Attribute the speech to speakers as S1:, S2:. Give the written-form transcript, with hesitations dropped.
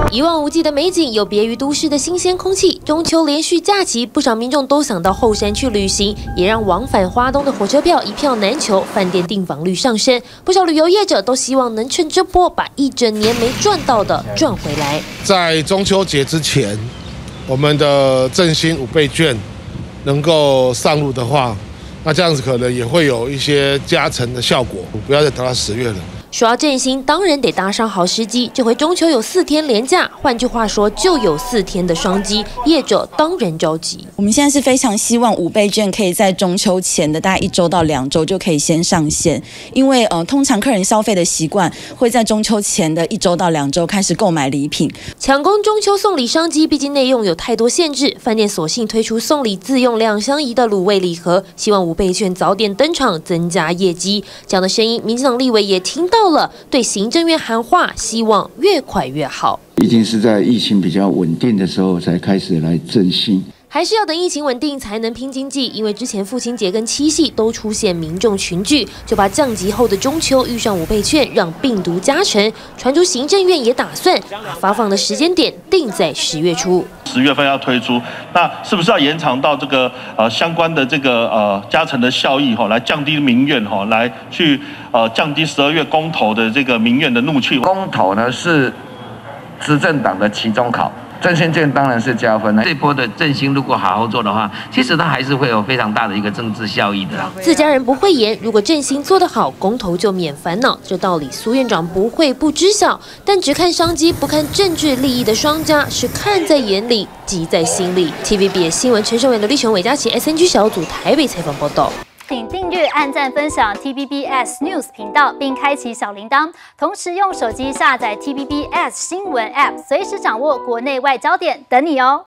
S1: 一望无际的美景，有别于都市的新鲜空气。中秋连续假期，不少民众都想到后山去旅行，也让往返花东的火车票一票难求，饭店订房率上升。不少旅游业者都希望能趁这波把一整年没赚到的赚回来。在中秋节之前，我们的振兴5倍券能够上路的话，那这样子可能也会有一些加成的效果。不要再等到10月了。 说要振兴，当然得搭上好时机。这回中秋有4天连假，换句话说，就有4天的商机，业者当然着急。
S2: 我们现在是非常希望5倍券可以在中秋前的大概1周到2周就可以先上线，因为通常客人消费的习惯会在中秋前的1周到2周开始购买礼品，
S1: 抢攻中秋送礼商机。毕竟内用有太多限制，饭店索性推出送礼自用2相宜的卤味礼盒，希望5倍券早点登场，增加业绩。这样的声音，民进党立委也听到了，对行政院喊话，希望越快越好。
S3: 一定是在疫情比较稳定的时候才开始来振兴。
S1: 还是要等疫情稳定才能拼经济，因为之前父亲节跟七夕都出现民众群聚，就把降级后的中秋遇上5倍券，让病毒加成。传出行政院也打算把发放的时间点定在10月初。
S4: 10月份要推出，那是不是要延长到这个相关的这个加成的效益来降低民怨来去降低12月公投的这个民怨的怒气？
S5: 公投呢是执政党的期中考。 振兴券当然是加分的。这波的振兴如果好好做的话，其实它还是会有非常大的一个政治效益的。
S1: 自家人不会言，如果振兴做得好，公投就免烦恼。这道理苏院长不会不知晓，但只看商机不看政治利益的商家是看在眼里，急在心里。TVBS 新闻陈胜伟、刘立雄、韦佳琪 SNG 小组台北采访报道。
S6: 请订阅、按赞、分享 TVBS News 频道，并开启小铃铛。同时用手机下载 TVBS 新闻 App， 随时掌握国内外焦点，等你哦。